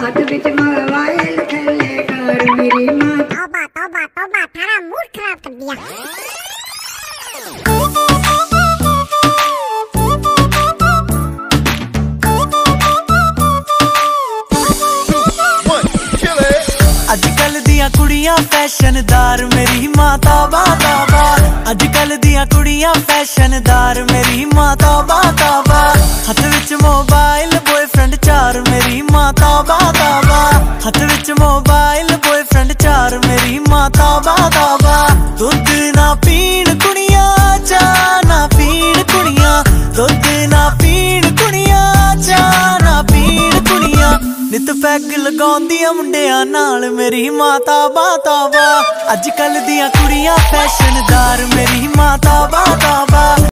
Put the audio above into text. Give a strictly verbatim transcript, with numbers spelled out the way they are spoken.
हाथ विच मोबाइल थले कर मेरी मां। तौबा तौबा तौबा थारा मूड खराब कर दिया। अजकल दियां कुड़ियां फैशनदार मेरी मां तौबा तौबा। अजकल दियां कुड़ियां फैशनदार मेरी मां तौबा तौबा। हथ विच मोबाइल बॉयफ्रेंड चार मेरी मां तौबा तौबा। हथ विच मोबाइल बॉयफ्रेंड चार मेरी मां तौबा तौबा। दुध ना पीण कुड़ियां चाह ना पीण कुड़ियां। दुध ना पीण कुड़ियां चाह ना पीण कुड़ियां। नित पैग लगाउंदियां मुंडियां नाल मेरी मां तौबा तौबा। अजकल दियां कुड़ियां फैशनदार मेरी मां तौबा तौबा।